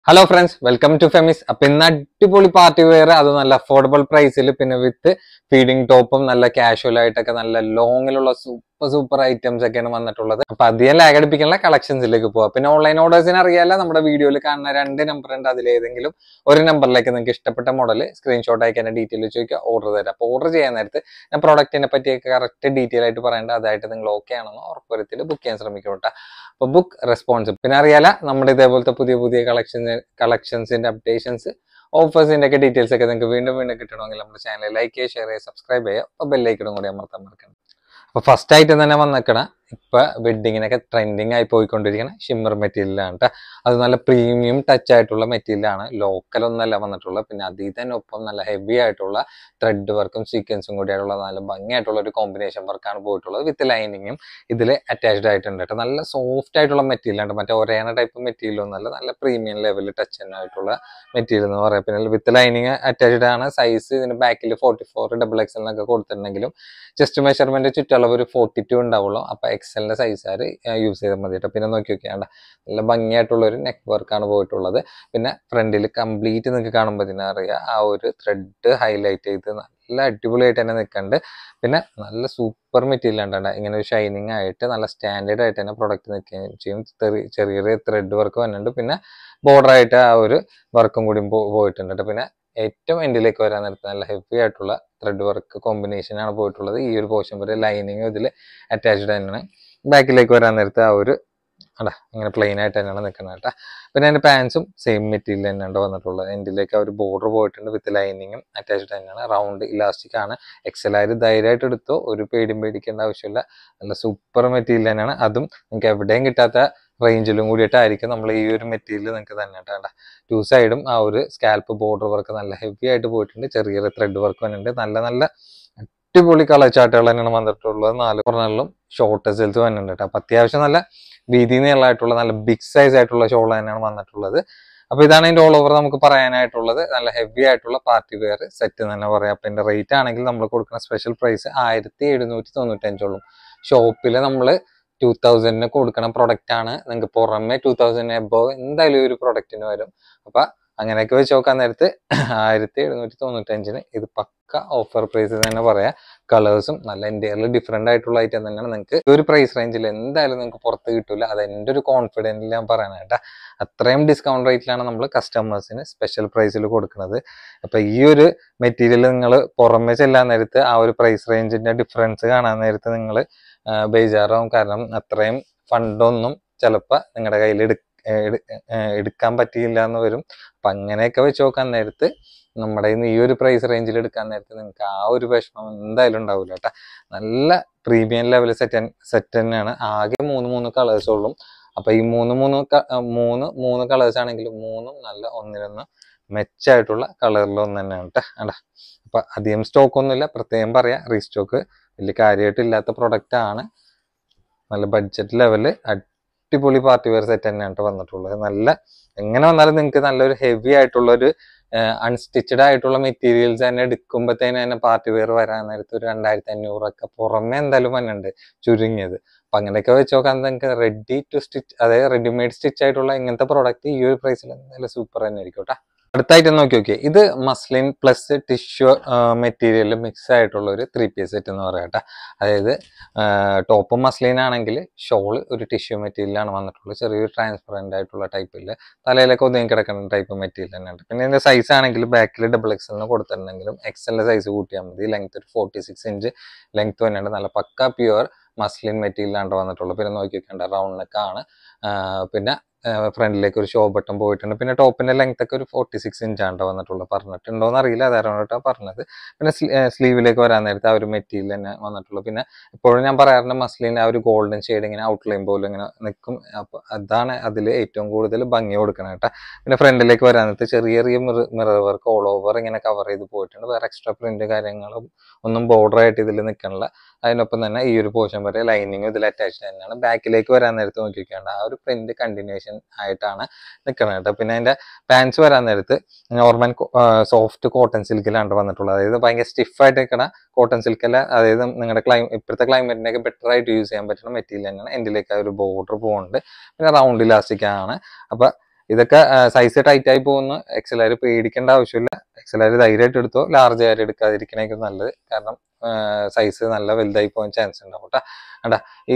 Hello friends, welcome to Femis. Up in that party wear, that's an affordable price. With feeding top, casual long super items. Now, we collections. Online orders in our video. One number like a model, screenshot I can detail order that. Order product in a correct detail or book responsive. Pinariala, number the collections and updations, offers in details. Channel like, share, subscribe, bell icon. First item wedding trending shimmer material. That's a premium touch material. Local heavy thread work sequence combination work with lining attached item. Soft material type of material premium level touch material with lining attached size in the back 44 XXL just measurement 42 ഉണ്ടാവുള്ളൂ അപ്പോൾ XL ന്റെ size ആര് use ചെയ്താൽ മതി ട്ടോ പിന്നെ നോക്കി നോക്കിയാണ്ട നല്ല ഭംഗിയായിട്ടുള്ള ഒരു നെക്ക് വർക്ക് ആണ് പോയിട്ടുള്ളത് പിന്നെ ഫ്രണ്ടിൽ കംപ്ലീറ്റ് നിങ്ങൾക്ക് കാണുമ്പോൾ ഇതിനെ അറിയാം ആ ഒരു ത്രെഡ് ഹൈലൈറ്റ് ചെയ്ത് നല്ല അടിപൊളിയായിട്ട് തന്നെ നിൽക്കുന്നുണ്ട് പിന്നെ നല്ല സൂപ്പർ മെറ്റീരിയൽ ആണ് ഇങ്ങനെ ഒരു ഷൈനിങ് ആയിട്ട് നല്ല സ്റ്റാൻഡേർഡ് ആയിട്ട് തന്നെ പ്രൊഡക്റ്റ് നിൽക്കുകയും ചെയ്യും ചെറിയ ചെറിയ ത്രെഡ് വർക്ക് വന്നിട്ടുണ്ട് പിന്നെ ബോർഡർ ആയിട്ട് ആ ഒരു വർക്കും കൂടി പോയിട്ടുണ്ട് പിന്നെ ഏറ്റവും എൻഡിലേക്ക് വരാൻ നേരത്തെ നല്ല ഹെവി ആയിട്ടുള്ള ത്രെഡ് വർക്ക് കോമ്പിനേഷൻ ആണ് പോയിട്ടുള്ളത് ഈ ഒരു പോർഷൻ വരെ ലൈനിങ് ഇതിൽ അറ്റാച്ച്ഡ് തന്നെയാണ് ബാക്കിലേക്ക് വരാൻ നേരത്തെ ആ ഒരു അടാ ഇങ്ങനെ പ്ലെയിൻ ആയിട്ട് തന്നെയാണ് നിൽക്കുന്നത് കേട്ടോ പിന്നെ അതിന്റെ പാൻസും സെയിം മെറ്റീരിയൽ തന്നെയാണ് വന്നിട്ടുള്ളത് എൻഡിലേക്ക് ആ ഒരു ബോർഡർ പോയിട്ടുണ്ട് വിത്ത് ലൈനിങ്ങും അറ്റാച്ച്ഡ് തന്നെയാണ് റൗണ്ട് ഇലാസ്റ്റിക് ആണ് XL ആയിട്ട് ധൈര്യമായിട്ട് എടുത്തോ ഒരു പേടിക്കേണ്ട ആവശ്യമില്ല നല്ല സൂപ്പർ മെറ്റീരിയൽ തന്നെയാണ് അതും നിങ്ങൾക്ക് എവിടെയും കിട്ടാത്ത റേഞ്ചിലും കൂടിയിട്ടായിരിക്കും നമ്മൾ ഈ ഒരു മെറ്റീരിയൽ നിങ്ങൾക്ക് തന്നെ കേട്ടോ ടു സൈഡും ആ ഒരു സ്കാൽപ്പ് ബോർഡർ വർക്ക് നല്ല ഹെവി ആയിട്ട് പോയിട്ടുണ്ട് ചെറിയ ചെറിയ ത്രെഡ് വർക്ക് വന്നിട്ടുണ്ട് നല്ല അടിപൊളി കളർ ചാർട്ടുകൾ തന്നെയാണ് വന്നിട്ടുള്ളത് 4 കോർണറിലും ഷോർട്ട് സെൽസ് വന്നിട്ടുണ്ട് കേട്ടോ അപ്പൊ അത്യാവശ്യം നല്ല വീതി നീളമായിട്ടുള്ള നല്ല ബിഗ് സൈസ് ആയിട്ടുള്ള ഷോൾ തന്നെയാണ് വന്നിട്ടുള്ളത് അപ്പൊ ഇതാണ് ഇതിന്റെ ഓൾ ഓവർ നമുക്ക് പറയാനായിട്ടുള്ളത് നല്ല ഹെവി ആയിട്ടുള്ള പാർട്ടി വെയർ സെറ്റ് തന്നെ പറയാം അപ്പൊ ഇതിന്റെ റേറ്റ് ആണെങ്കിൽ നമ്മൾ കൊടുക്കുന്ന സ്പെഷ്യൽ പ്രൈസ് 1795 ഉള്ളൂ ഷോപ്പിൽ നമ്മൾ 2000 കൊടുക്കുന്ന പ്രൊഡക്റ്റ് ആണ് നിങ്ങൾക്ക് പുറമെ 2000 എബോവ് എന്തായാലും ഒരു പ്രൊഡക്റ്റിന് വരും അപ്പൊ അങ്ങനെയൊക്കെ വെച്ച് നോക്കാൻ നേരത്ത് 1795 ഇത് പക്ക ഓഫർ പ്രൈസ് തന്നെ പറയാം കളേഴ്സും നല്ല എൻ്റെയർലി ഡിഫറെന്റ് ആയിട്ടുള്ള ഐറ്റം തന്നെയാണ് നിങ്ങൾക്ക് ഒരു പ്രൈസ് റേഞ്ചിൽ എന്തായാലും നിങ്ങൾക്ക് പുറത്ത് കിട്ടില്ല അത് എൻ്റെ ഒരു കോൺഫിഡൻറ്റിൽ ഞാൻ പറയാനായിട്ടാ അത്രയും ഡിസ്കൗണ്ട് റേറ്റിലാണ് നമ്മൾ കസ്റ്റമേഴ്സിന് സ്പെഷ്യൽ പ്രൈസിൽ കൊടുക്കുന്നത് അപ്പൊ ഈ ഒരു മെറ്റീരിയൽ നിങ്ങൾ പുറമെ ചെല്ലാൻ നേരത്ത് ആ ഒരു പ്രൈസ് റേഞ്ചിന്റെ ഡിഫറൻസ് കാണാൻ നേരത്ത് നിങ്ങൾ ബേജാറാവും കാരണം അത്രയും ഫണ്ടൊന്നും ചിലപ്പോൾ നിങ്ങളുടെ കയ്യിൽ എടുക്കാൻ പറ്റിയില്ല എന്ന് വരും അപ്പൊ അങ്ങനെയൊക്കെ വെച്ച് നോക്കാൻ നേരത്ത് നമ്മുടെ ഈ ഒരു പ്രൈസ് റേഞ്ചിൽ എടുക്കാൻ നേരത്ത് നിങ്ങൾക്ക് ആ ഒരു വിഷമം എന്തായാലും ഉണ്ടാവില്ല കേട്ടോ നല്ല പ്രീമിയം ലെവൽ സെറ്റ് തന്നെയാണ് ആകെ മൂന്ന് കളേഴ്സ് ഉള്ളൂ അപ്പൊ ഈ മൂന്ന് കളേഴ്സ് ആണെങ്കിലും മൂന്നും നല്ല ഒന്നിനൊന്ന് മെച്ചായിട്ടുള്ള കളറിൽ ഒന്ന് തന്നെയാണ് കേട്ടോ അപ്പൊ അധികം സ്റ്റോക്ക് ഒന്നുമില്ല പ്രത്യേകം പറയാം റീസ്റ്റോക്ക് വലിയ കാര്യമായിട്ടില്ലാത്ത പ്രൊഡക്റ്റ് ആണ് നല്ല ബഡ്ജറ്റ് ലെവല് അടിപൊളി പാർട്ടി വെയർ സെറ്റ് തന്നെയാണ് വന്നിട്ടുള്ളത് നല്ല എങ്ങനെ വന്നാലും നിങ്ങൾക്ക് നല്ലൊരു ഹെവി ആയിട്ടുള്ള ഒരു അൺസ്റ്റിച്ചഡ് ആയിട്ടുള്ള മെറ്റീരിയൽസ് തന്നെ എടുക്കുമ്പോഴത്തേന് പാർട്ടി വെയർ വരാൻ നേരത്ത് ഒരു 2500 ഒക്കെ പുറമെ എന്തായാലും വന്നുണ്ട് ചുരുങ്ങിയത് അപ്പൊ അങ്ങനെയൊക്കെ വെച്ച് നോക്കാൻ നിങ്ങൾക്ക് റെഡി ടു സ്റ്റിച്ച് അതായത് റെഡിമെയ്ഡ് സ്റ്റിച്ച് ആയിട്ടുള്ള ഇങ്ങനത്തെ പ്രോഡക്റ്റ് ഈ ഒരു പ്രൈസിൽ എന്തായാലും സൂപ്പർ തന്നെ ആയിരിക്കും കേട്ടോ അടുത്തായിട്ട് നോക്കി ഇത് muslin plus tissue material mix ആയിട്ടുള്ള ഒരു 3 പീസ് സെറ്റ് എന്ന് പറയാം കേട്ടോ അതായത് ടോപ്പ് മസ്ലിൻ ആണെങ്കിൽ ഷോള് ഒരു ടിഷ്യൂ മെറ്റീരിയലാണ് വന്നിട്ടുള്ളത് ചെറിയൊരു ട്രാൻസ്പെറന്റ് ആയിട്ടുള്ള ടൈപ്പിൽ തലയിലൊക്കെ ഒതുങ്ങി കിടക്കുന്ന ടൈപ്പ് മെറ്റീരിയൽ തന്നെയാണ് പിന്നെ ഇതിന്റെ സൈസ് ആണെങ്കിൽ ബാക്കിൽ XL കൊടുത്തിട്ടുണ്ടെങ്കിലും XL സൈസ് കൂട്ടിയാൽ മതി ലെങ്ത് ഒരു 46 ഇഞ്ച് ലെങ്ത് തന്നെയാണ് നല്ല പക്ക പ്യുവർ മസ്ലിൻ മെറ്റീരിയലാണ് വന്നിട്ടുള്ളത് പിന്നെ നോക്കി വെക്കേണ്ട റൗണ്ട് നെക്കാണ് പിന്നെ ഫ്രണ്ടിലേക്ക് ഒരു ഷോ ബട്ടൺ പോയിട്ടുണ്ട് പിന്നെ ടോപ്പിന്റെ ലെങ്ത് ഒക്കെ ഒരു 46 ഇഞ്ചാണ് വന്നിട്ടുള്ളത് പറഞ്ഞിട്ടുണ്ടോന്ന് അറിയില്ല അതാരാണ് പറഞ്ഞത് പിന്നെ സ്ലീവിലേക്ക് വരാൻ നേരത്തെ ആ ഒരു മെറ്റീരിയൽ തന്നെ വന്നിട്ടുള്ളൂ പിന്നെ ഇപ്പോഴും ഞാൻ പറയാറുണ്ട് മസ്ലിൻ ആ ഒരു ഗോൾഡൻ ഷെയ്ഡ് ഇങ്ങനെ ഔട്ട്ലൈൻ പോലും ഇങ്ങനെ നിൽക്കും അപ്പൊ അതാണ് അതിൽ ഏറ്റവും കൂടുതൽ ഭംഗി കൊടുക്കണം കേട്ടോ പിന്നെ ഫ്രണ്ടിലേക്ക് വരാൻ നേരത്തെ ചെറിയ മിറർ വർക്ക് ഓൾ ഓവർ ഇങ്ങനെ കവർ ചെയ്ത് പോയിട്ടുണ്ട് വേറെ എക്സ്ട്രാ പ്രിന്റ് കാര്യങ്ങളും ഒന്നും ബോർഡർ ആയിട്ട് ഇതിൽ നിൽക്കണില്ല അതിനൊപ്പം തന്നെ ഈ ഒരു പോർഷൻ വരെ ലൈനിങ് ഇതിൽ അറ്റാച്ച്ഡ് തന്നെയാണ് ബാക്കിലേക്ക് വരാൻ നേരത്ത് നോക്കിക്കേണ്ട ആ ഒരു പ്രിന്റ് കണ്ടിന്യൂഷൻ ആയിട്ടാണ് നിൽക്കുന്നത് കേട്ടോ പിന്നെ അതിന്റെ പാൻസ് വരാൻ നേരത്ത് നോർമൽ സോഫ്റ്റ് കോട്ടൺ സിൽക്കിലാണ് വന്നിട്ടുള്ളത് അതായത് ഭയങ്കര സ്റ്റിഫായിട്ട് നിൽക്കണ കോട്ടൺ സിൽക്കല്ല അതായത് നിങ്ങളുടെ ഇപ്പോഴത്തെ ക്ലൈമറ്റിനൊക്കെ ബെറ്റർ ആയിട്ട് യൂസ് ചെയ്യാൻ പറ്റുന്ന മെറ്റീരിയൽ തന്നെയാണ് എൻഡിലേക്ക് ആ ഒരു ബോർഡർ പോകുന്നുണ്ട് പിന്നെ റൗണ്ട് ഇലാസ്റ്റിക് ആണ് അപ്പൊ ഇതൊക്കെ സൈസ് ടൈറ്റ് ആയി പോകുന്ന എക്സലാര് പേടിക്കേണ്ട ആവശ്യമില്ല. എക്സലാര് ധൈര്യമായിട്ട് എടുത്തോ, ലാർജ് ആയിട്ട് എടുക്കാതിരിക്കണേക്കും നല്ലത്. കാരണം സൈസ് നല്ല വലുതായി പോകാൻ ചാൻസ് ഉണ്ടാവും കേട്ടോ. കണ്ടാ, ഈ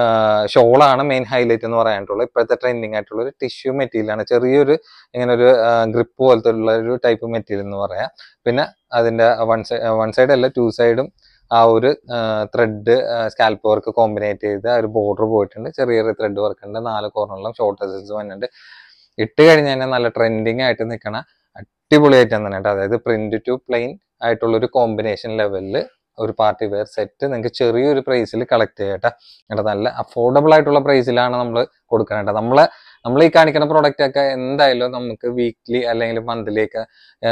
ഷോളാണ് മെയിൻ ഹൈലൈറ്റ് എന്ന് പറയാനായിട്ടുള്ളത്. ഇപ്പോഴത്തെ ട്രെൻഡിങ് ആയിട്ടുള്ള ഒരു ടിഷ്യൂ മെറ്റീരിയലാണ്, ചെറിയൊരു ഇങ്ങനെ ഒരു ഗ്രിപ്പ് പോലത്തെ ഉള്ള ഒരു ടൈപ്പ് മെറ്റീരിയൽ എന്ന് പറയാം. പിന്നെ അതിന്റെ വൺ സൈഡ് അല്ല, ടു സൈഡും ആ ഒരു ത്രെഡ് സ്കാൽപ്പ് വർക്ക് കോമ്പിനേറ്റ് ചെയ്ത് ആ ഒരു ബോർഡർ പോയിട്ടുണ്ട്. ചെറിയ ത്രെഡ് വർക്ക് ഉണ്ട്, 4 കോർണറിലും ഷോർട്ട് എസൽസ് വന്നിട്ടുണ്ട്. ഇട്ട് കഴിഞ്ഞ് കഴിഞ്ഞാൽ നല്ല ട്രെൻഡിങ് ആയിട്ട് നിൽക്കണ അടിപൊളിയായിട്ട് തന്നെ കേട്ടോ. അതായത് പ്രിന്റ് ടു പ്ലെയിൻ ആയിട്ടുള്ള ഒരു കോമ്പിനേഷൻ ലെവലിൽ ഒരു പാർട്ടി വെയർ സെറ്റ് നിങ്ങൾക്ക് ചെറിയൊരു പ്രൈസിൽ കളക്ട് ചെയ്യട്ടെ. കേട്ടോ, നല്ല അഫോർഡബിൾ ആയിട്ടുള്ള പ്രൈസിലാണ് നമ്മൾ കൊടുക്കുന്നത്. നമ്മൾ ഈ കാണിക്കുന്ന പ്രോഡക്റ്റ് ഒക്കെ എന്തായാലും നമുക്ക് വീക്ക്ലി അല്ലെങ്കിൽ മന്ത്ലി ഒക്കെ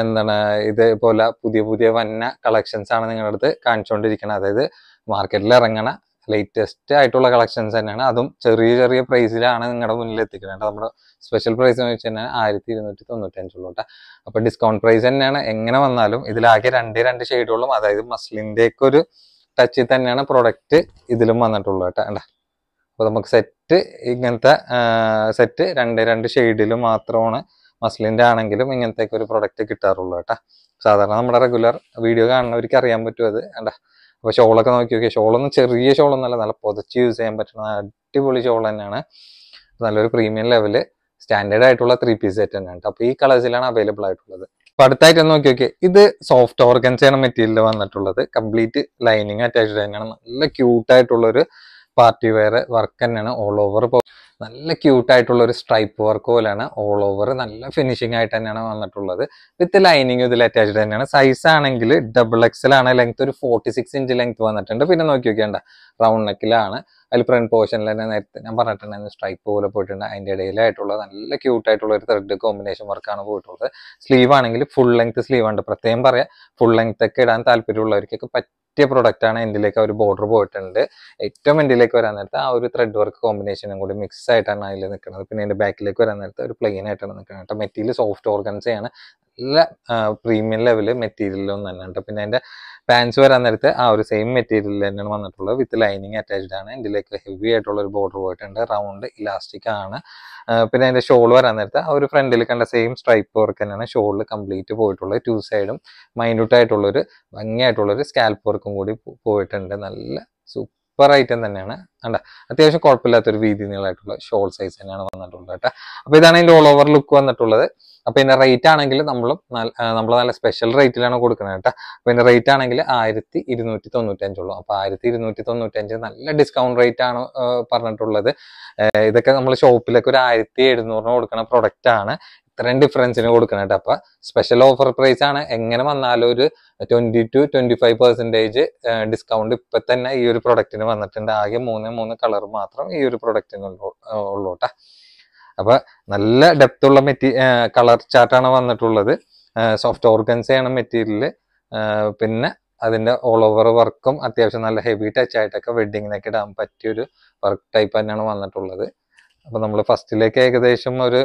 ഇതേപോലെ പുതിയ വന്ന കളക്ഷൻസ് ആണ് നിങ്ങളുടെ അടുത്ത് കാണിച്ചുകൊണ്ടിരിക്കുന്നത്. അതായത് മാർക്കറ്റിൽ ഇറങ്ങണ ലേറ്റസ്റ്റ് ആയിട്ടുള്ള കളക്ഷൻസ് തന്നെയാണ്. അതും ചെറിയ പ്രൈസിലാണ് നിങ്ങളുടെ മുന്നിൽ എത്തിക്കുന്നത്. നമ്മുടെ സ്പെഷ്യൽ പ്രൈസ് എന്ന് വെച്ച് കഴിഞ്ഞാൽ 1295 കേട്ടോ. അപ്പൊ ഡിസ്കൗണ്ട് പ്രൈസ് തന്നെയാണ്. എങ്ങനെ വന്നാലും ഇതിലാകെ രണ്ട് ഷെയ്ഡുകളും, അതായത് മസ്ലിന്റെ ഒക്കെ ഒരു ടച്ചിൽ തന്നെയാണ് പ്രൊഡക്റ്റ് ഇതിലും വന്നിട്ടുള്ളത് കേട്ടോ. അപ്പൊ നമുക്ക് സെറ്റ് ഇങ്ങനത്തെ സെറ്റ് രണ്ട് ഷെയ്ഡിലും മാത്രമാണ് മസ്ലിന്റെ ആണെങ്കിലും ഇങ്ങനത്തെ ഒരു പ്രൊഡക്റ്റ് കിട്ടാറുള്ളൂ കേട്ടോ. സാധാരണ നമ്മുടെ റെഗുലർ വീഡിയോ കാണുന്നവർക്ക് അറിയാൻ പറ്റും അത്. കണ്ടാ, അപ്പൊ ഷോളൊക്കെ നോക്കി നോക്കിയാൽ ഷോളൊന്നും ചെറിയ ഷോളൊന്നല്ല, നല്ല പുതച്ച് യൂസ് ചെയ്യാൻ പറ്റുന്ന അടിപൊളി ഷോൾ തന്നെയാണ്. നല്ലൊരു പ്രീമിയം ലെവല് സ്റ്റാൻഡേർഡ് ആയിട്ടുള്ള 3 പീസ് സെറ്റ് തന്നെയാണ്. അപ്പൊ ഈ കളേഴ്സിലാണ് അവൈലബിൾ ആയിട്ടുള്ളത്. അപ്പൊ അടുത്തായിട്ട് നോക്കി നോക്കിയാൽ ഇത് സോഫ്റ്റ് ഓർഗൻസയാണ് മെറ്റീരിയൽ വന്നിട്ടുള്ളത്. കംപ്ലീറ്റ് ലൈനിങ് അറ്റാച്ച്ഡ് തന്നെയാണ്. നല്ല ക്യൂട്ടായിട്ടുള്ള ഒരു പാർട്ടി വെയർ വർക്ക് തന്നെയാണ്. ഓൾ ഓവർ നല്ല ക്യൂട്ടായിട്ടുള്ള ഒരു സ്ട്രൈപ്പ് വർക്ക് പോലെയാണ് ഓൾ ഓവർ. നല്ല ഫിനിഷിംഗ് ആയിട്ട് തന്നെയാണ് വന്നിട്ടുള്ളത്. വിത്ത് ലൈനിങ് ഇതിൽ അറ്റാച്ച്ഡ് തന്നെയാണ്. സൈസ് ആണെങ്കിൽ XXL ആണ്. ലെങ്ത് ഒരു 46 ഇഞ്ച് ലെങ്ത് വന്നിട്ടുണ്ട്. പിന്നെ നോക്കി നോക്കിയാണ്ട റൗണ്ട് നെക്കിലാണ്. അതിൽ ഫ്രണ്ട് പോർഷനിൽ തന്നെ നേരത്തെ ഞാൻ പറഞ്ഞിട്ടുണ്ടായിരുന്നു സ്ട്രൈപ്പ് പോലെ പോയിട്ടുണ്ട്. അതിന്റെ ഇടയിലായിട്ടുള്ള നല്ല ക്യൂട്ടായിട്ടുള്ള ഒരു ത്രെഡ് കോമ്പിനേഷൻ വർക്കാണ് പോയിട്ടുള്ളത്. സ്ലീവ് ആണെങ്കിൽ ഫുൾ ലെങ്ത് സ്ലീവ് ഉണ്ട്. പ്രത്യേകം പറയാം, ഫുൾ ലെങ്ത് ഒക്കെ ഇടാൻ താല്പര്യമുള്ളവർക്കൊക്കെ പറ്റിയ പ്രൊഡക്റ്റ് ആണ്. എൻഡിലേക്ക് ഒരു ബോർഡർ പോയിട്ടുണ്ട്. ഏറ്റവും എൻഡിലേക്ക് വരാൻ നേരത്തെ ആ ഒരു ത്രെഡ് വർക്ക് കോമ്പിനേഷനും കൂടി മിക്സ് ആയിട്ടാണ് അതിൽ നിൽക്കുന്നത്. പിന്നെ അതിന്റെ ബാക്കിലേക്ക് വരാൻ നേരത്തെ ഒരു പ്ലെയിൻ ആയിട്ടാണ് നിൽക്കുന്നത് കേട്ടോ. മെറ്റീരിയൽ സോഫ്റ്റ് ഓർഗൻസയാണ്. നല്ല പ്രീമിയം ലെവല് മെറ്റീരിയലൊന്നും തന്നെ കേട്ടോ. പിന്നെ അതിന്റെ പാൻസ് വരാൻ നേരത്തെ ആ ഒരു സെയിം മെറ്റീരിയൽ തന്നെയാണ് വന്നിട്ടുള്ളത്. വിത്ത് ലൈനിങ് അറ്റാച്ച്ഡ് ആണ്. ഇതിലേക്ക് ഹെവി ആയിട്ടുള്ള ഒരു ബോർഡർ പോയിട്ടുണ്ട്. റൗണ്ട് ഇലാസ്റ്റിക് ആണ്. പിന്നെ അതിന്റെ ഷോൾ വരാൻ നേരത്തെ ആ ഒരു ഫ്രണ്ടിൽ കണ്ട സെയിം സ്ട്രൈപ്പ് വർക്ക് തന്നെയാണ് ഷോളിൽ കംപ്ലീറ്റ് പോയിട്ടുള്ളത്. 2 സൈഡും മൈന്യൂട്ട് ആയിട്ടുള്ളൊരു ഭംഗിയായിട്ടുള്ളൊരു സ്കാൽപ്പ് വർക്കും കൂടി പോയിട്ടുണ്ട്. നല്ല സൂപ്പർ ഐറ്റം തന്നെയാണ്. കണ്ട, അത്യാവശ്യം കുഴപ്പമില്ലാത്തൊരു വീതി നീളമായിട്ടുള്ള ഷോൾ സൈസ് തന്നെയാണ് വന്നിട്ടുള്ളത് കേട്ടോ. അപ്പൊ ഇതാണ് ഇതിന്റെ ഓൾ ഓവർ ലുക്ക് വന്നിട്ടുള്ളത്. അപ്പൊ ഇതിന്റെ റേറ്റ് ആണെങ്കിൽ നമ്മൾ നല്ല സ്പെഷ്യൽ റേറ്റിലാണ് കൊടുക്കുന്നത് കേട്ടോ. അപ്പൊ ഇതിന്റെ റേറ്റ് ആണെങ്കിൽ 1295 ഉള്ളൂ. അപ്പൊ 1295 നല്ല ഡിസ്കൗണ്ട് റേറ്റ് ആണ് പറഞ്ഞിട്ടുള്ളത്. ഇതൊക്കെ നമ്മൾ ഷോപ്പിലൊക്കെ ഒരു 1700 കൊടുക്കുന്ന പ്രൊഡക്റ്റ് ആണ്. ഇത്രയും ഡിഫറൻസിന് കൊടുക്കണം കേട്ടോ. അപ്പൊ സ്പെഷ്യൽ ഓഫർ പ്രൈസ് ആണ്. എങ്ങനെ വന്നാലും ഒരു 20 to 25% ഡിസ്കൗണ്ട് ഇപ്പൊ തന്നെ ഈ ഒരു പ്രൊഡക്റ്റിന് വന്നിട്ടുണ്ട്. ആകെ 3 കളർ മാത്രം ഈ ഒരു പ്രൊഡക്റ്റിന് ഉള്ളൂ കേട്ടോ. അപ്പൊ നല്ല ഡെപ്ത് ഉള്ള കളർ ചാർട്ടാണ് വന്നിട്ടുള്ളത്. സോഫ്റ്റ് ഓർഗൻസയാണ് മെറ്റീരിയൽ. പിന്നെ അതിന്റെ ഓൾ ഓവർ വർക്കും അത്യാവശ്യം നല്ല ഹെവി ടച്ച് ആയിട്ടൊക്കെ വെഡിങ്ങിനൊക്കെ ഇടാൻ പറ്റിയൊരു വർക്ക് ടൈപ്പ് തന്നെയാണ് വന്നിട്ടുള്ളത്. അപ്പൊ നമ്മൾ ഫസ്റ്റിലേക്ക് ഏകദേശം ഒരു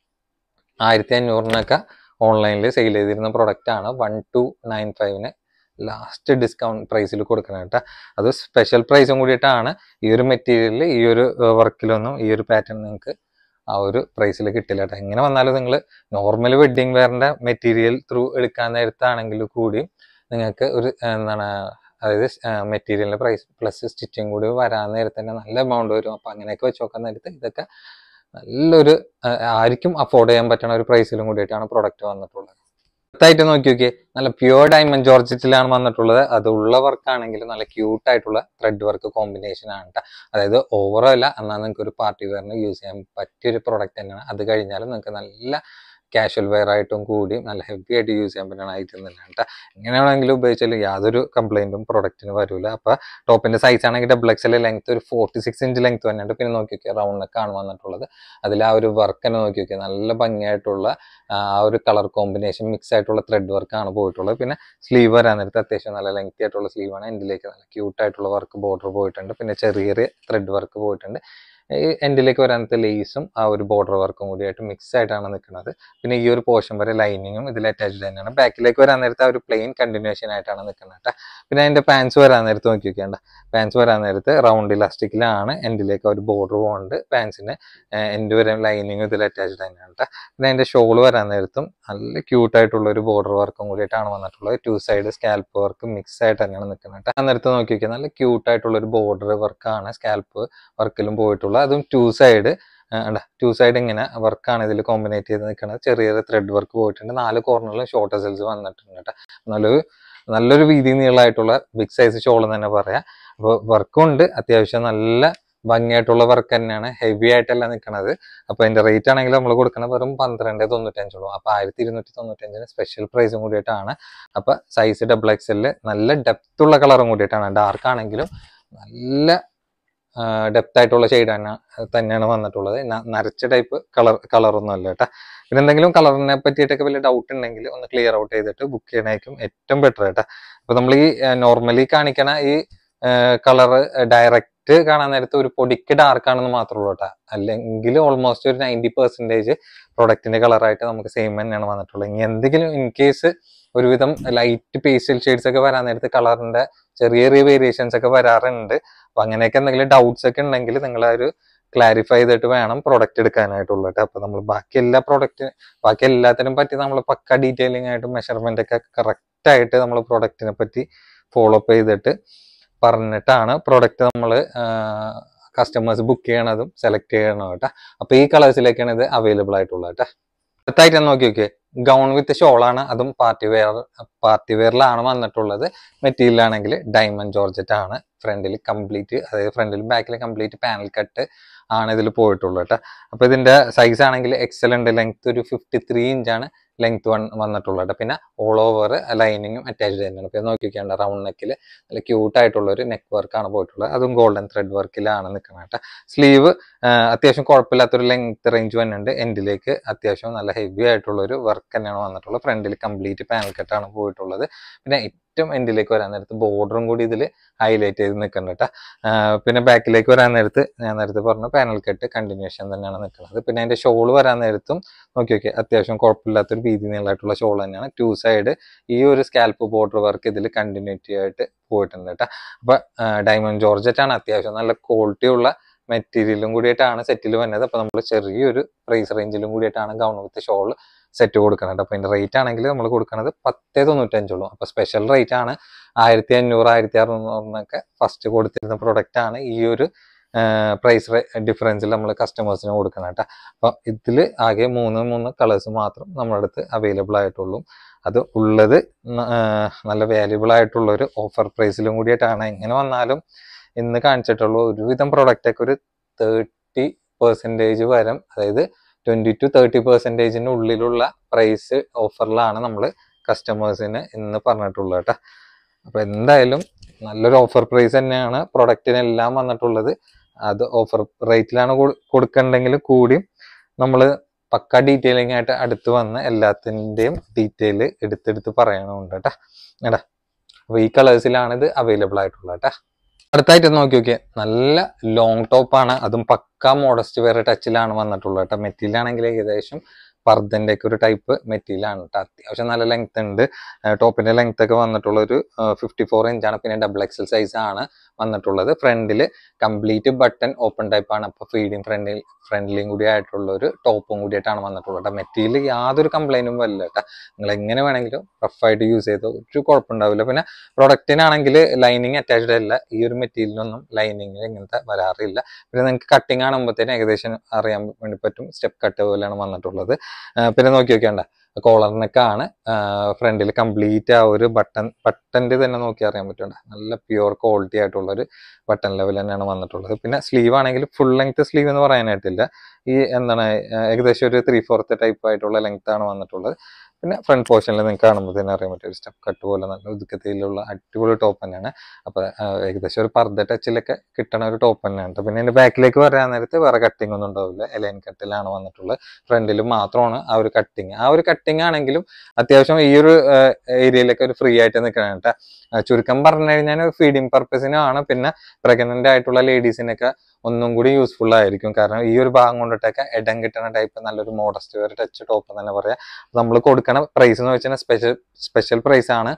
1500 ഓൺലൈനിൽ സെയിൽ ചെയ്തിരുന്ന പ്രൊഡക്റ്റ് ആണ് 1295 ലാസ്റ്റ് ഡിസ്കൗണ്ട് പ്രൈസിൽ കൊടുക്കണം കേട്ടോ. അത് സ്പെഷ്യൽ പ്രൈസും കൂടിയിട്ടാണ്. ഈ ഒരു മെറ്റീരിയലിൽ ഈ ഒരു വർക്കിലൊന്നും ഈ ഒരു പാറ്റേൺ നിങ്ങൾക്ക് ആ ഒരു പ്രൈസിൽ കിട്ടില്ല കേട്ടോ. എങ്ങനെ വന്നാലും നിങ്ങൾ നോർമൽ വെഡ്ഡിങ് വെയറിന്റെ മെറ്റീരിയൽ ത്രൂ എടുക്കാൻ നേരത്താണെങ്കിൽ കൂടി നിങ്ങൾക്ക് ഒരു അതായത് മെറ്റീരിയലിന്റെ പ്രൈസ് പ്ലസ് സ്റ്റിച്ചിങ് കൂടി വരാൻ നേരത്തെ തന്നെ നല്ല എമൗണ്ട് വരും. അപ്പൊ അങ്ങനെയൊക്കെ വെച്ച് നോക്കാൻ നേരത്തെ ഇതൊക്കെ നല്ലൊരു ആർക്കും അഫോർഡ് ചെയ്യാൻ പറ്റുന്ന ഒരു പ്രൈസിലും കൂടിയിട്ടാണ് പ്രൊഡക്റ്റ് വന്നിട്ടുള്ളത്. അടുത്തായിട്ട് നോക്കി നോക്കിയേ, നല്ല പ്യുവർ ഡയമണ്ട് ജോർജറ്റിലാണ് വന്നിട്ടുള്ളത്. അത് ഉള്ള വർക്കാണെങ്കിൽ നല്ല ക്യൂട്ട് ആയിട്ടുള്ള ത്രെഡ് വർക്ക് കോമ്പിനേഷൻ ആണ് കേട്ടോ. അതായത് ഓവറോ അല്ല, എന്നാൽ നിങ്ങൾക്ക് ഒരു പാർട്ടി വെയറിന് യൂസ് ചെയ്യാൻ പറ്റിയൊരു പ്രൊഡക്റ്റ് തന്നെയാണ്. അത് കഴിഞ്ഞാലും നിങ്ങൾക്ക് നല്ല കാഷ്വൽ വെയർ ആയിട്ടും കൂടി നല്ല ഹെവി ആയിട്ട് യൂസ് ചെയ്യാൻ പറ്റുന്ന ഐറ്റം തന്നെയാണ് കേട്ടോ. എങ്ങനെയാണെങ്കിലും ഉപയോഗിച്ചാലും യാതൊരു കംപ്ലൈന്റും പ്രൊഡക്റ്റിന് വരില്ല. അപ്പൊ ടോപ്പിന്റെ സൈസ് ആണെങ്കിൽ XXL ലെങ്ത് ഒരു 46 ഇഞ്ച് ലെങ്ത് തന്നെയുണ്ട്. പിന്നെ നോക്കി നോക്കിയാൽ റൗണ്ട് നെക്കാണ് വന്നിട്ടുള്ളത്. അതിൽ ആ ഒരു വർക്ക് തന്നെ നോക്കി നോക്കിയാൽ നല്ല ഭംഗിയായിട്ടുള്ള ആ ഒരു കളർ കോമ്പിനേഷൻ മിക്സ് ആയിട്ടുള്ള ത്രെഡ് വർക്കാണ് പോയിട്ടുള്ളത്. പിന്നെ സ്ലീവ് വരാൻ നേരത്തെ അത്യാവശ്യം നല്ല ലെങ്തി ആയിട്ടുള്ള സ്ലീവാണ്. എൻഡിലേക്ക് നല്ല ക്യൂട്ട് ആയിട്ടുള്ള വർക്ക് ബോർഡർ പോയിട്ടുണ്ട്. പിന്നെ ചെറിയ ത്രെഡ് വർക്ക് പോയിട്ടുണ്ട്. എൻഡിലേക്ക് വരാൻ നേരത്ത് ലേസും ആ ഒരു ബോർഡർ വർക്കും കൂടിയായിട്ട് മിക്സ് ആയിട്ടാണ് നിൽക്കുന്നത്. പിന്നെ ഈ ഒരു പോർഷൻ വരെ ലൈനിങ്ങും ഇതിൽ അറ്റാച്ച്ഡ് തന്നെയാണ്. ബാക്കിലേക്ക് വരാൻ നേരത്ത് ആ ഒരു പ്ലെയിൻ കണ്ടിന്യൂഷൻ ആയിട്ടാണ് നിൽക്കുന്നത് കേട്ടോ. പിന്നെ അതിന്റെ പാൻസ് വരാൻ നേരത്ത് നോക്കി വെക്കേണ്ട, പാൻസ് വരാൻ നേരത്ത് റൗണ്ട് ഇലാസ്റ്റിക്കിലാണ് എൻഡിലേക്ക് ഒരു ബോർഡർ പോകുന്നുണ്ട്. പാൻസിന് എൻഡ് വരെ ലൈനിങ്ങും ഇതിൽ അറ്റാച്ച്ഡ് തന്നെയാണ് കേട്ടോ. പിന്നെ അതിന്റെ ഷോൾ വരാൻ നേരത്തും നല്ല ക്യൂട്ടായിട്ടുള്ള ഒരു ബോർഡർ വർക്കും കൂടിയിട്ടാണ് വന്നിട്ടുള്ളത്. 2 സൈഡ് സ്കാൽപ്പ് വർക്ക് മിക്സ് ആയിട്ട് തന്നെയാണ് നിൽക്കുന്നത് കേട്ടോ. ആ നേരത്ത് നോക്കി വെക്കുക, നല്ല ക്യൂട്ടായിട്ടുള്ള ഒരു ബോർഡർ വർക്കാണ് സ്കാൽപ്പ് വർക്കിലും പോയിട്ടുള്ളത്. അതും 2 സൈഡ് 2 സൈഡ് ഇങ്ങനെ വർക്കാണ് ഇതിൽ കോമ്പിനേറ്റ് ചെയ്ത് നിൽക്കുന്നത്. ചെറിയൊരു ത്രെഡ് വർക്ക് പോയിട്ടുണ്ട്. 4 കോർണറിലും ഷോർട്ട് സെൽസ് വന്നിട്ടുണ്ട് കേട്ടോ. നല്ലൊരു വീതി നീളമായിട്ടുള്ള ബിഗ് സൈസ് ഷോൾ എന്ന് തന്നെ പറയാം. അപ്പോൾ വർക്കും ഉണ്ട്, അത്യാവശ്യം നല്ല ഭംഗിയായിട്ടുള്ള വർക്ക് തന്നെയാണ്, ഹെവി ആയിട്ടല്ല നിൽക്കുന്നത്. അപ്പൊ അതിന്റെ റേറ്റ് ആണെങ്കിൽ നമ്മൾ കൊടുക്കുന്നത് വെറും 1295 അപ്പൊ 1295 സ്പെഷ്യൽ പ്രൈസും കൂടിയിട്ടാണ്. അപ്പൊ സൈസ് XXL, നല്ല ഡെപ്ത് ഉള്ള കളറും കൂടിയിട്ടാണ്. ഡാർക്ക് ആണെങ്കിലും നല്ല ഡെപ്ത് ആയിട്ടുള്ള ഷെയ്ഡ് തന്നെയാണ് വന്നിട്ടുള്ളത്. നരച്ച ടൈപ്പ് കളറൊന്നും അല്ല കേട്ടോ. പിന്നെ എന്തെങ്കിലും കളറിനെ പറ്റിയിട്ടൊക്കെ വലിയ ഡൗട്ട് ഉണ്ടെങ്കിൽ ഒന്ന് ക്ലിയർ ഔട്ട് ചെയ്തിട്ട് ബുക്ക് ചെയ്യണേക്കും ഏറ്റവും ബെറ്റർ കേട്ടോ. അപ്പൊ നമ്മൾ ഈ നോർമലി കാണിക്കണ ഈ കളറ് ഡയറക്റ്റ് കാണാൻ നേരത്ത് ഒരു പൊടിക്ക് ഡാർക്ക് ആണെന്ന് മാത്രമേ ഉള്ളൂ കേട്ടോ. അല്ലെങ്കിൽ ഓൾമോസ്റ്റ് ഒരു 90% പ്രൊഡക്റ്റിന്റെ കളറായിട്ട് നമുക്ക് സെയിം തന്നെയാണ് വന്നിട്ടുള്ളത്. ഇനി എന്തെങ്കിലും ഇൻ കേസ് ഒരുവിധം ലൈറ്റ് പേസ്റ്റൽ ഷെയ്ഡ്സ് ഒക്കെ വരാൻ നേരത്ത് കളറിന്റെ ചെറിയ വേരിയേഷൻസ് ഒക്കെ വരാറുണ്ട്. അപ്പൊ അങ്ങനെയൊക്കെ എന്തെങ്കിലും ഡൗട്ട്സ് ഒക്കെ ഉണ്ടെങ്കിൽ നിങ്ങൾ ഒരു ക്ലാരിഫൈ ചെയ്തിട്ട് വേണം പ്രൊഡക്റ്റ് എടുക്കാനായിട്ടുള്ളത്. അപ്പൊ നമ്മൾ ബാക്കി എല്ലാത്തിനും പറ്റി നമ്മൾ പക്ക ഡീറ്റെയിലിംഗ് ആയിട്ട് മെഷർമെന്റ് ഒക്കെ കറക്റ്റ് ആയിട്ട് നമ്മൾ പ്രൊഡക്റ്റിനെ പറ്റി ഫോളോ അപ്പ് ചെയ്തിട്ട് പറഞ്ഞിട്ടാണ് പ്രൊഡക്റ്റ് നമ്മൾ കസ്റ്റമേഴ്സ് ബുക്ക് ചെയ്യണതും സെലക്ട് ചെയ്യണം കേട്ടോ. അപ്പൊ ഈ കളേഴ്സിലേക്കാണ് ഇത് അവൈലബിൾ ആയിട്ടുള്ളത് കേട്ടോ. അടുത്തായിട്ട് നോക്കി ഗൗൺ വിത്ത് ഷോളാണ്, അതും പാർട്ടി വെയറിലാണ് വന്നിട്ടുള്ളത്. മെറ്റീരിയൽ ആണെങ്കിൽ ഡയമണ്ട് ജോർജറ്റ് ആണ്. ഫ്രണ്ടിൽ കംപ്ലീറ്റ്, അതായത് ഫ്രണ്ടിലും ബാക്കിലും കംപ്ലീറ്റ് പാനൽ കട്ട് ആണ് ഇതിൽ പോയിട്ടുള്ളത് കേട്ടോ. അപ്പൊ ഇതിന്റെ സൈസ് ആണെങ്കിൽ XL ഉണ്ട്, ലെങ്ത് ഒരു 53 ഇഞ്ചാണ് ലെങ്ത് വന്നിട്ടുള്ളത്. പിന്നെ ഓൾ ഓവർ ലൈനിങ്ങും അറ്റാച്ച്ഡ് തന്നെയാണ്. പിന്നെ നോക്കിക്കേണ്ട റൗണ്ട് നെക്കിൽ നല്ല ക്യൂട്ട് ആയിട്ടുള്ള ഒരു നെക്ക് വർക്കാണ് പോയിട്ടുള്ളത്. അതും ഗോൾഡൻ ത്രെഡ് വർക്കിലാണ് നിൽക്കുന്നത് കേട്ടോ. സ്ലീവ് അത്യാവശ്യം കുഴപ്പമില്ലാത്തൊരു ലെങ്ത് റേഞ്ച് വന്നിട്ടുണ്ട്. എൻഡിലേക്ക് അത്യാവശ്യം നല്ല ഹെവി ആയിട്ടുള്ള ഒരു വർക്ക് തന്നെയാണ് വന്നിട്ടുള്ളത്. ഫ്രണ്ടിൽ കംപ്ലീറ്റ് പാനൽ കട്ടാണ് പോയിട്ടുള്ളത്. പിന്നെ ഏറ്റവും എൻഡിലേക്ക് വരാൻ നേരത്ത് ബോർഡറും കൂടി ഇതിൽ ഹൈലൈറ്റ് ചെയ്ത് നിൽക്കുന്നുണ്ട് കേട്ടോ. പിന്നെ ബാക്കിലേക്ക് വരാൻ നേരത്ത് ഞാൻ നേരത്തെ പറഞ്ഞ പാനൽ കട്ട് കണ്ടിന്യൂഷൻ തന്നെയാണ് നിൽക്കുന്നത്. പിന്നെ അതിന്റെ ഷോൾ വരാൻ നേരത്തും നോക്കി അത്യാവശ്യം കുഴപ്പമില്ലാത്തൊരു വീതി നീളമായിട്ടുള്ള ഷോൾ തന്നെയാണ്. 2 സൈഡ് ഈ ഒരു സ്കാൽപ്പ് ബോർഡർ വർക്ക് ഇതിൽ കണ്ടിന്യൂറ്റി ആയിട്ട് പോയിട്ടുണ്ട് കേട്ടോ. അപ്പൊ ഡയമണ്ട് ജോർജറ്റ് ആണ്, അത്യാവശ്യം നല്ല ക്വാളിറ്റി ഉള്ള മെറ്റീരിയലും കൂടിയിട്ടാണ് സെറ്റിൽ വന്നത്. അപ്പൊ നമ്മൾ ചെറിയൊരു പ്രൈസ് റേഞ്ചിലും കൂടിയിട്ടാണ് ഗൗൺ വിത്ത് ഷോൾ സെറ്റ് കൊടുക്കുന്നത്. അപ്പൊ അതിന്റെ റേറ്റ് ആണെങ്കിൽ നമ്മൾ കൊടുക്കുന്നത് 1095 അപ്പൊ സ്പെഷ്യൽ റേറ്റ് ആണ്. 1500 1600 ഫസ്റ്റ് കൊടുത്തിരുന്ന പ്രൊഡക്റ്റ് ആണ് ഈ ഒരു പ്രൈസ് ഡിഫറൻസിൽ നമ്മൾ കസ്റ്റമേഴ്സിന് കൊടുക്കണം കേട്ടോ. അപ്പൊ ഇതിൽ ആകെ 3 കളേഴ്സ് മാത്രം നമ്മുടെ അടുത്ത് അവൈലബിൾ ആയിട്ടുള്ളൂ. അത് ഉള്ളത് നല്ല വാല്യുബിൾ ആയിട്ടുള്ള ഒരു ഓഫർ പ്രൈസിലും കൂടിയിട്ടാണ്. എങ്ങനെ വന്നാലും ഇന്ന് കാണിച്ചിട്ടുള്ള ഒരുവിധം പ്രൊഡക്റ്റ് ഒക്കെ ഒരു 30% വരും, അതായത് 20 to 30% ഉള്ളിലുള്ള പ്രൈസ് ഓഫറിലാണ് നമ്മൾ കസ്റ്റമേഴ്സിന് ഇന്ന് പറഞ്ഞിട്ടുള്ളത് കേട്ടോ. അപ്പൊ എന്തായാലും നല്ലൊരു ഓഫർ പ്രൈസ് തന്നെയാണ് പ്രൊഡക്റ്റിനെല്ലാം വന്നിട്ടുള്ളത്. അത് ഓഫർ റേറ്റിലാണ് കൊടുക്കണ്ടെങ്കിൽ കൂടിയും നമ്മൾ പക്ക ഡീറ്റെയിലിംഗ് ആയിട്ട് അടുത്ത് വന്ന് എല്ലാത്തിൻ്റെയും ഡീറ്റെയിൽ എടുത്തെടുത്ത് പറയണമുണ്ട് കേട്ടോ. കേട്ടാ, അപ്പൊ ഈ കളേഴ്സിലാണ് ഇത് അവൈലബിൾ ആയിട്ടുള്ളത് കേട്ടോ. അടുത്തായിട്ട് നോക്കി നല്ല ലോങ് ടോപ്പാണ്, അതും പക്ക മോഡസ്റ്റ് വെയർ ടച്ചിലാണ് വന്നിട്ടുള്ളത് കേട്ടോ. മെറ്റീരിയൽ ആണെങ്കിൽ ഏകദേശം പർദ്ദന്റെ ഒക്കെ ഒരു ടൈപ്പ് മെറ്റീരിയൽ ആണ് കേട്ടോ. അത്യാവശ്യം നല്ല ലെങ്ത് ഉണ്ട്. ടോപ്പിന്റെ ലെങ്ത് ഒക്കെ വന്നിട്ടുള്ള ഒരു 54 ഇഞ്ചാണ്. പിന്നെ XXL സൈസ് ആണ് വന്നിട്ടുള്ളത്. ഫ്രണ്ടിൽ കംപ്ലീറ്റ് ബട്ടൺ ഓപ്പൺ ടൈപ്പ് ആണ്. അപ്പൊ ഫ്രണ്ടിലും കൂടി ആയിട്ടുള്ള ഒരു ടോപ്പും കൂടിയിട്ടാണ് വന്നിട്ടുള്ളത്. മെറ്റീരിയൽ യാതൊരു കംപ്ലൈന്റും വരില്ല കേട്ടോ. നിങ്ങൾ എങ്ങനെ വേണമെങ്കിലും റഫായിട്ട് യൂസ് ചെയ്തോ ഒരു കുഴപ്പമുണ്ടാവില്ല. പിന്നെ പ്രൊഡക്റ്റിനാണെങ്കിൽ ലൈനിങ് അറ്റാച്ച്ഡ് അല്ല. ഈ ഒരു മെറ്റീരിയലൊന്നും ലൈനിങ്ങിൽ ഇങ്ങനത്തെ വരാറില്ല. പിന്നെ നിങ്ങൾക്ക് കട്ടിങ് കാണുമ്പോഴത്തേനും ഏകദേശം അറിയാൻ വേണ്ടി പറ്റും. സ്റ്റെപ്പ് കട്ട് പോലെയാണ് വന്നിട്ടുള്ളത്. പിന്നെ നോക്കിയൊക്കെയുണ്ട കോളറിനൊക്കെയാണ് ഫ്രണ്ടിൽ കംപ്ലീറ്റ് ആ ഒരു ബട്ടന്റെ തന്നെ നോക്കി അറിയാൻ പറ്റുന്നുണ്ട്. നല്ല പ്യുവർ ക്വാളിറ്റി ആയിട്ടുള്ള ഒരു ബട്ടൺ ലെവൽ തന്നെയാണ് വന്നിട്ടുള്ളത്. പിന്നെ സ്ലീവ് ആണെങ്കിൽ ഫുൾ ലെങ്ത് സ്ലീവ് എന്ന് പറയാനായിട്ടില്ല. ഈ എന്താണ് ഏകദേശം ഒരു 3/4 ടൈപ്പ് ആയിട്ടുള്ള ലെങ്ത് ആണ് വന്നിട്ടുള്ളത്. പിന്നെ ഫ്രണ്ട് പോർഷനിൽ നിങ്ങൾക്ക് കാണുമ്പോൾ തന്നെ അറിയാൻ പറ്റും, ഒരു സ്റ്റെപ്പ് കട്ട് പോലെ നല്ല ഒതുക്കത്തിലുള്ള അടിപൊളി ടോപ്പ് തന്നെയാണ്. അപ്പൊ ഏകദേശം ഒരു പർദ്ദ ടച്ചിലൊക്കെ കിട്ടണ ഒരു ടോപ്പ് തന്നെയാണ്. പിന്നെ ഇതിന്റെ ബാക്കിലേക്ക് വരാൻ നേരത്ത് വേറെ കട്ടിംഗ് ഒന്നും ഉണ്ടാവില്ല. എലൈൻ കട്ടിലാണ് വന്നിട്ടുള്ളത്. ഫ്രണ്ടിൽ മാത്രമാണ് ആ ഒരു കട്ടിങ്. ആ ഒരു കട്ടിങ് ആണെങ്കിലും അത്യാവശ്യം ഈ ഒരു ഏരിയയിലൊക്കെ ഒരു ഫ്രീ ആയിട്ട് നിൽക്കണം കേട്ടോ. ചുരുക്കം പറഞ്ഞു കഴിഞ്ഞാൽ ഫീഡിങ് പർപ്പസിനാണ്. പിന്നെ പ്രഗ്നന്റ് ആയിട്ടുള്ള ലേഡീസിനൊക്കെ ഒന്നും കൂടി യൂസ്ഫുൾ ആയിരിക്കും. കാരണം ഈ ഒരു ഭാഗം കൊണ്ടിട്ടൊക്കെ ഇടം കിട്ടുന്ന ടൈപ്പ് നല്ലൊരു മോഡസ്റ്റ് വെയർ ടച്ച് ടോപ്പ് തന്നെ പറയാം. നമ്മൾ കൊടുക്കണ പ്രൈസ് എന്ന് വെച്ചാൽ സ്പെഷ്യൽ പ്രൈസ് ആണ്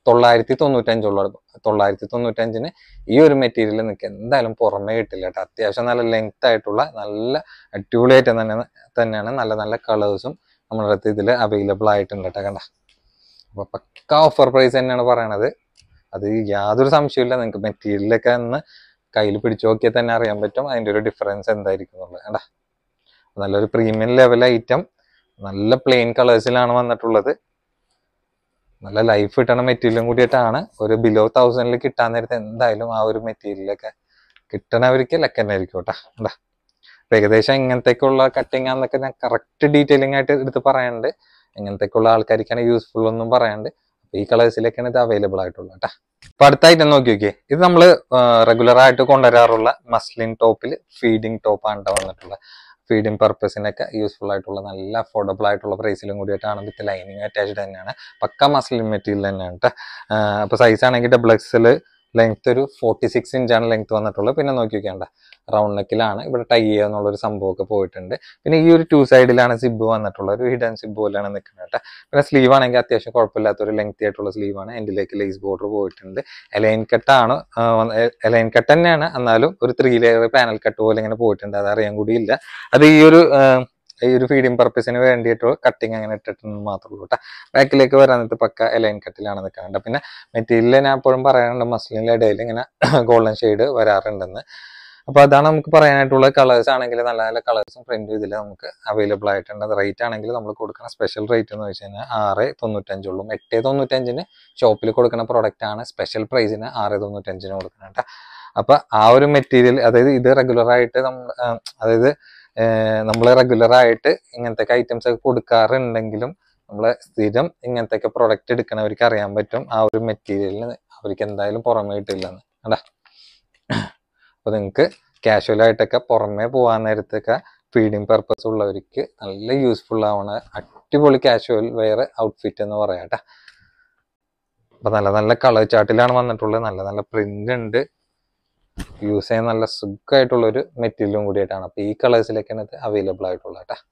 995. 995 ഈ ഒരു മെറ്റീരിയൽ നിങ്ങൾക്ക് എന്തായാലും പുറമേ കിട്ടില്ല കേട്ടോ. അത്യാവശ്യം നല്ല ലെങ്ത് ആയിട്ടുള്ള നല്ല അടിപൊളിയായിട്ട് തന്നെയാണ് നല്ല നല്ല കളേഴ്സും നമ്മുടെ അടുത്ത് ഇതിൽ അവൈലബിൾ ആയിട്ടുണ്ട് കേട്ടോ. കണ്ട, അപ്പൊ പക്ക ഓഫർ പ്രൈസ് തന്നെയാണ് പറയണത്. അത് യാതൊരു സംശയമില്ല. നിങ്ങൾക്ക് മെറ്റീരിയലൊക്കെ ഒന്ന് കയ്യിൽ പിടിച്ചു നോക്കിയാൽ തന്നെ അറിയാൻ പറ്റും അതിൻ്റെ ഒരു ഡിഫറൻസ് എന്തായിരിക്കും എന്നുള്ളത്. കണ്ട, നല്ലൊരു പ്രീമിയം ലെവൽ ഐറ്റം, നല്ല പ്ലെയിൻ കളേഴ്സിലാണ് വന്നിട്ടുള്ളത്. നല്ല ലൈഫ് കിട്ടണ മെറ്റീരിയലും കൂടിയിട്ടാണ്. ഒരു ബിലോ 1000 കിട്ടാൻ നേരത്തെ എന്തായാലും ആ ഒരു മെറ്റീരിയലൊക്കെ കിട്ടണവർക്ക് ലക്കന്നായിരിക്കും കേട്ടോ. എന്താ ഏകദേശം ഇങ്ങനത്തേക്കുള്ള കട്ടിങ് ആണെന്നൊക്കെ ഞാൻ കറക്റ്റ് ഡീറ്റെയിലിംഗ് ആയിട്ട് എടുത്ത് പറയാനുണ്ട്. ഇങ്ങനത്തേക്കുള്ള ആൾക്കാർക്കാണ് യൂസ്ഫുൾ ഒന്നും പറയാണ്ട്. അപ്പൊ ഈ കളേഴ്സിലേക്കാണ് ഇത് അവൈലബിൾ ആയിട്ടുള്ളത് കേട്ടോ. അപ്പൊ അടുത്ത ഐറ്റം നോക്കിയോക്കെ, ഇത് നമ്മൾ റെഗുലർ ആയിട്ട് കൊണ്ടുവരാറുള്ള മസ്ലിൻ ടോപ്പിൽ ഫീഡിങ് ടോപ്പാണ് വന്നിട്ടുള്ളത്. ഫീഡിങ് പർപ്പസിനൊക്കെ യൂസ്ഫുൾ ആയിട്ടുള്ള നല്ല അഫോർഡബിൾ ആയിട്ടുള്ള പ്രൈസിലും കൂടിയിട്ടാണ് വിത്ത് ലൈനിങ് അറ്റാച്ച്ഡ് തന്നെയാണ്. പക്ക മസ്ലിൻ മെറ്റീരിയൽ തന്നെയാണ് കേട്ടോ. അപ്പൊ സൈസ് ആണെങ്കിൽ XL ലെങ്ത് ഒരു 46 ഇഞ്ചാണ് ലെങ്ത് വന്നിട്ടുള്ളത്. പിന്നെ നോക്കി നോക്കിയാണ്ട റൗണ്ട് നെക്കിലാണ് ഇവിടെ ടൈ ചെയ്യുക എന്നുള്ളൊരു സംഭവമൊക്കെ പോയിട്ടുണ്ട്. പിന്നെ ഈ ഒരു 2 സൈഡിലാണ് സിബ് വന്നിട്ടുള്ളത്. ഒരു ഹിഡൻ സിബ് പോലെയാണ് നിൽക്കുന്നത് കേട്ടോ. പിന്നെ സ്ലീവ് ആണെങ്കിൽ അത്യാവശ്യം കുഴപ്പമില്ലാത്തൊരു ലെങ്തി ആയിട്ടുള്ള സ്ലീവാണ്. എൻഡിലേക്ക് ലേസ് ബോർഡർ പോയിട്ടുണ്ട്. എലൈൻ കട്ടാണ്, എലൈൻ കട്ട് തന്നെയാണ്, എന്നാലും ഒരു 3 ലെയർ പാനൽ കട്ട് പോലെ ഇങ്ങനെ പോയിട്ടുണ്ട്. അത് അറിയാൻ കൂടിയില്ല. അത് ഈ ഒരു ഫീഡിങ് പർപ്പസിന് വേണ്ടിയിട്ട് കട്ടിങ് അങ്ങനെ ഇട്ടിട്ടുണ്ടെന്ന് മാത്രമേ ഉള്ളൂ കേട്ടോ. ബാക്കിലേക്ക് വരാനിട്ട് പക്ക എലൈൻ കട്ടിലാണ് നിൽക്കാറുണ്ട്. പിന്നെ മെറ്റീരിയൽ ഞാൻ എപ്പോഴും പറയാറുണ്ട് മസ്ലിൻ്റെ ഇടയിൽ ഇങ്ങനെ ഗോൾഡൻ ഷെയ്ഡ് വരാറുണ്ടെന്ന്. അപ്പൊ അതാണ് നമുക്ക് പറയാനായിട്ടുള്ള. കളേഴ്സ് ആണെങ്കിൽ നല്ല നല്ല കളേഴ്സും പ്രിന്റും ഇതിൽ നമുക്ക് അവൈലബിൾ ആയിട്ടുണ്ട്. റേറ്റ് ആണെങ്കിൽ നമ്മൾ കൊടുക്കുന്ന സ്പെഷ്യൽ റേറ്റ് എന്ന് വെച്ച് കഴിഞ്ഞാൽ 695 ഉള്ളൂ. 895 ഷോപ്പിൽ കൊടുക്കുന്ന പ്രോഡക്റ്റ് ആണ്. സ്പെഷ്യൽ പ്രൈസിന് 695 കൊടുക്കണം കേട്ടോ. അപ്പൊ ആ ഒരു മെറ്റീരിയൽ, അതായത് ഇത് റെഗുലർ ആയിട്ട് നമ്മൾ റെഗുലർ ആയിട്ട് ഇങ്ങനത്തെ ഐറ്റംസ് ഒക്കെ കൊടുക്കാറുണ്ടെങ്കിലും നമ്മളെ സ്ഥിരം ഇങ്ങനത്തെ പ്രൊഡക്റ്റ് എടുക്കണവർക്ക് അറിയാൻ പറ്റും ആ ഒരു മെറ്റീരിയലിന് അവർക്ക് എന്തായാലും പുറമേ കിട്ടില്ലെന്ന് കേട്ടാ. അപ്പൊ നിങ്ങൾക്ക് കാഷ്വൽ ആയിട്ടൊക്കെ പുറമേ പോകാൻ നേരത്തൊക്കെ ഫീഡിങ് പർപ്പസ് ഉള്ളവർക്ക് നല്ല യൂസ്ഫുൾ ആവണ അടിപൊളി കാഷ്വൽ വെയർ ഔട്ട്ഫിറ്റ് എന്ന് പറയാം കേട്ടാ. അപ്പൊ നല്ല നല്ല കളർ ചാർട്ടിലാണ് വന്നിട്ടുള്ളത്. നല്ല നല്ല പ്രിന്റ് ഉണ്ട്. യൂസ് ചെയ്യാൻ നല്ല സുഖമായിട്ടുള്ള ഒരു മെറ്റീരിയലും കൂടിയിട്ടാണ്. അപ്പൊ ഈ കളേഴ്സിലേക്കാണ് ഇത് അവൈലബിൾ ആയിട്ടുള്ളത് കേട്ടോ.